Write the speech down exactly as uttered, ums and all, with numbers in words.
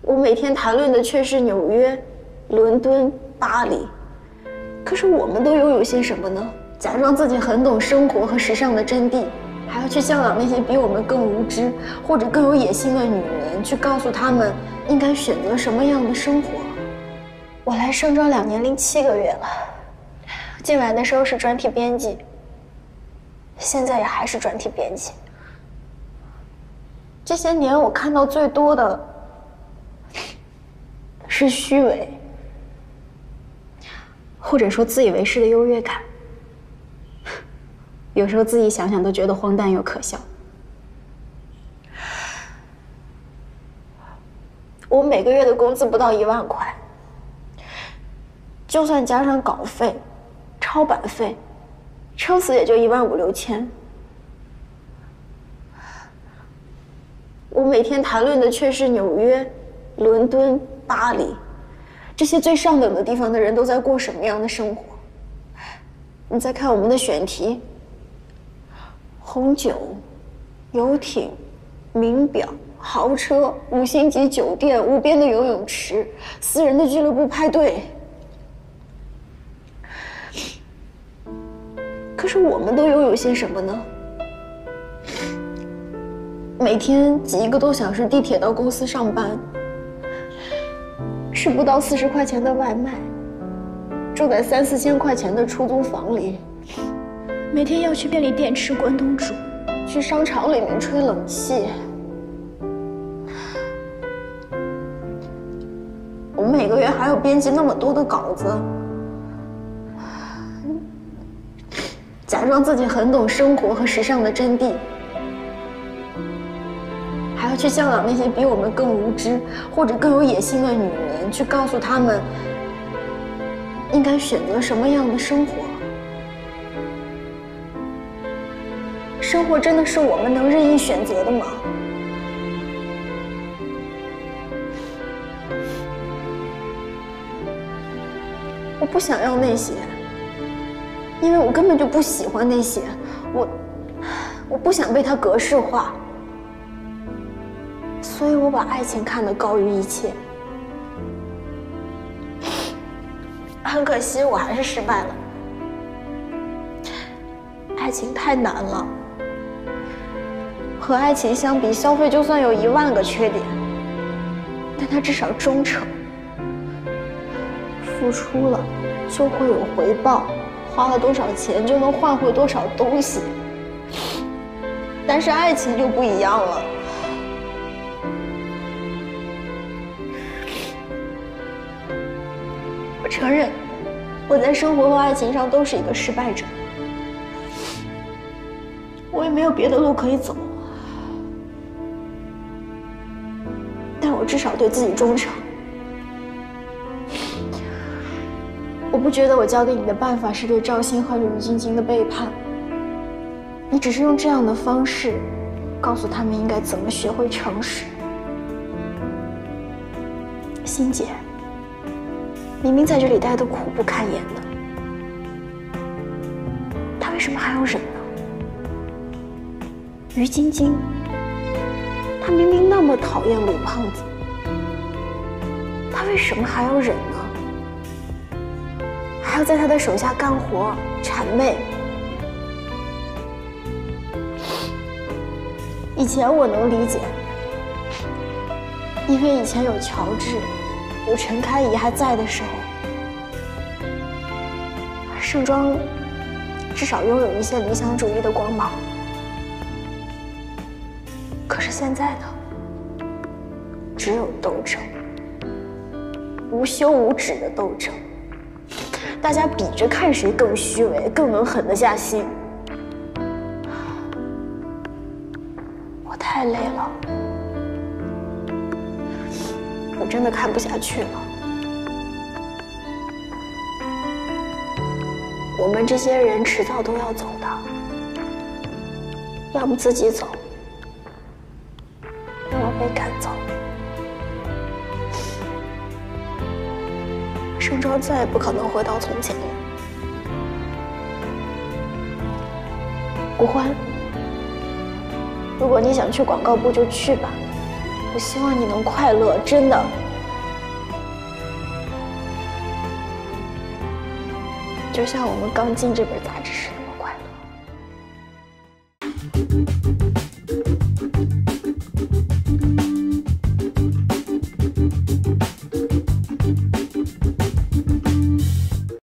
我每天谈论的却是纽约、伦敦、巴黎，可是我们都拥有些什么呢？假装自己很懂生活和时尚的真谛，还要去教导那些比我们更无知或者更有野心的女人，去告诉她们应该选择什么样的生活。我来盛装两年零七个月了，进来的时候是专题编辑，现在也还是专题编辑。这些年我看到最多的是虚伪，或者说自以为是的优越感。有时候自己想想都觉得荒诞又可笑。我每个月的工资不到一万块，就算加上稿费、抄版费，撑死也就一万五六千。我每天谈论的却是纽约、伦敦、巴黎，这些最上等的地方的人都在过什么样的生活？你再看我们的选题：红酒、游艇、名表、豪车、五星级酒店、无边的游泳池、私人的俱乐部派对。可是我们都拥有些什么呢？每天挤一个多小时地铁到公司上班，吃不到四十块钱的外卖，住在三四千块钱的出租房里， 每天要去便利店吃关东煮， 去商场里面吹冷气。我们每个月还要编辑那么多的稿子，假装自己很懂生活和时尚的真谛，还要去教导那些比我们更无知或者更有野心的女人，去告诉她们应该选择什么样的生活。生活真的是我们能任意选择的吗？我不想要那些，因为我根本就不喜欢那些。我，我不想被它格式化，所以我把爱情看得高于一切。很可惜，我还是失败了。爱情太难了。和爱情相比，消费就算有一万个缺点，但它至少忠诚。付出了就会有回报，花了多少钱就能换回多少东西。但是爱情就不一样了。我承认，我在生活和爱情上都是一个失败者。我也没有别的路可以走，但我至少对自己忠诚。我不觉得我教给你的办法是对赵鑫和吕晶晶的背叛，你只是用这样的方式告诉他们应该怎么学会诚实。欣姐，明明在这里待得苦不堪言的，她为什么还要忍呢？于晶晶，她明明那么讨厌鲁胖子，她为什么还要忍呢？还要在他的手下干活谄媚。以前我能理解，因为以前有乔治，有陈开怡还在的时候，盛装至少拥有一些理想主义的光芒。可是现在呢，只有斗争，无休无止的斗争。大家比着看谁更虚伪，更能狠得下心。我太累了，我真的看不下去了。我们这些人迟早都要走的，要么自己走，要么被赶走。盛装再也不可能回到从前了。顾欢，如果你想去广告部就去吧， 我希望你能快乐，真的。就像我们刚进这本杂志时那么快乐。